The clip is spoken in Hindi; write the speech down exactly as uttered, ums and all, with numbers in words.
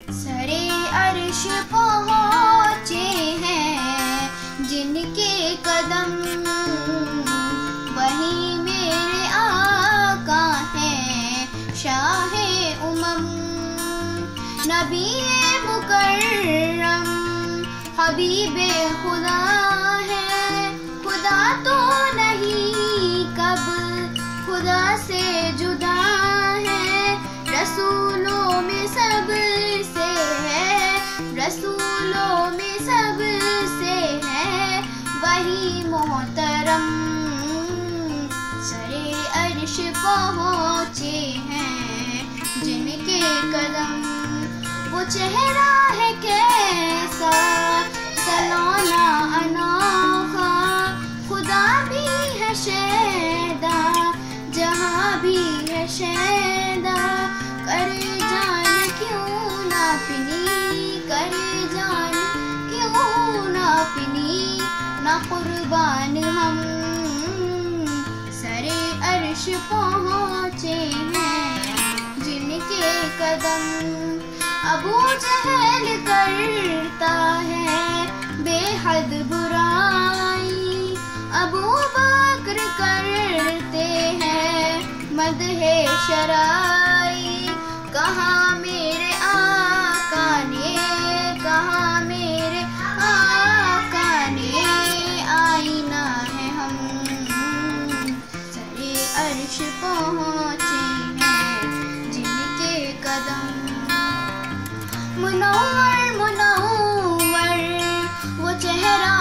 सरे अर्श पहुँचे हैं जिनके कदम, वही मेरे आका हैं शाहे उमम। नबी मुकर्रम हबीबे खुदा है, खुदा तो नहीं कब खुदा से जुदा है। रसूलों में सब से है, रसूलों में सब से है वही मोहतरम। सरे अर्श पहुँचे हैं जिनके कदम, वो चेहरा है कैसा सलोना अनोखा। खुदा भी है शैदा जहाँ भी है शैदा, करे जान क्यों ना पिनी, करे जान क्यों ना पिनी, ना कुर्बान हम। सरे अर्श पहुँचे हैं जिनके कदम, अबू जहल करता है बेहद बुराई, अबू बकर करते हैं मदहे शराई। कहाँ मेरे आका ने, कहाँ मेरे आका ने, आईना है हम। सरे अर्श पहुँचे हैं जिनके कदम, मुनव्वर मुनव्वर वो चेहरा